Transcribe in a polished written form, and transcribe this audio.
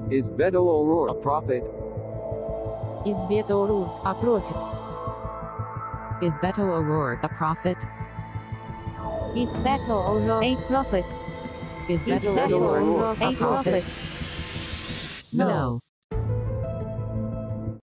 Is Beto O'Rourke a prophet? Is Beto O'Rourke a prophet? Is Beto O'Rourke a prophet? Is Beto O'Rourke a prophet? Is Is Beto Beto O'Rourke O'Rourke a prophet? No.